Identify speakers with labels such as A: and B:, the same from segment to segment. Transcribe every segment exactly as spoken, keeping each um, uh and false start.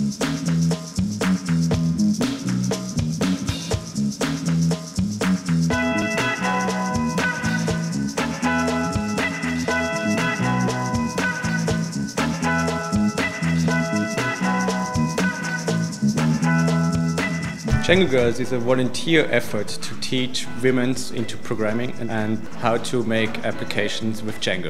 A: Django Girls is a volunteer effort to teach women into programming and how to make applications with Django.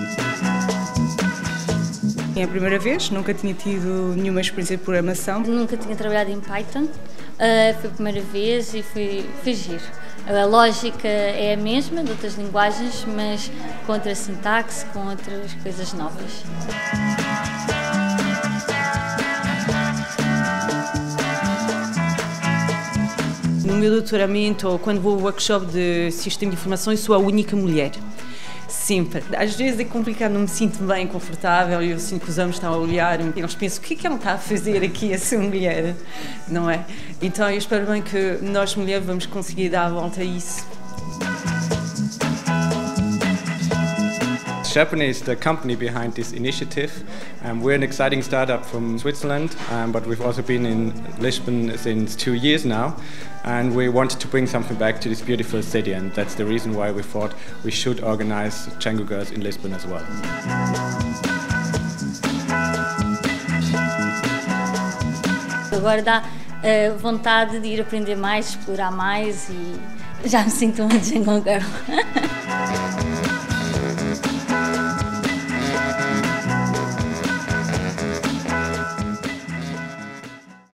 B: É a primeira vez, nunca tinha tido nenhuma experiência de programação.
C: Nunca tinha trabalhado em Python, uh, foi a primeira vez e foi, foi giro. A lógica é a mesma de outras linguagens, mas com outra sintaxe, com outras coisas novas.
B: No meu doutoramento, ou quando vou ao workshop de sistema de informação, sou a única mulher. Sempre. Às vezes é complicado, não me sinto bem confortável e eu sinto que os homens estão a olhar-me e eles pensam, o que é que ela está a fazer aqui, essa mulher? Não é? Então eu espero bem que nós mulheres vamos conseguir dar a volta a isso.
A: Sherpany is the company behind this initiative. Um, we're an exciting startup from Switzerland, um, but we've also been in Lisbon since two years now, and we wanted to bring something back to this beautiful city, and that's the reason why we thought we should organize Django Girls in Lisbon as well.
C: Agora dá uh, vontade de ir aprender mais, explorar mais e já me sinto uma Django Girl.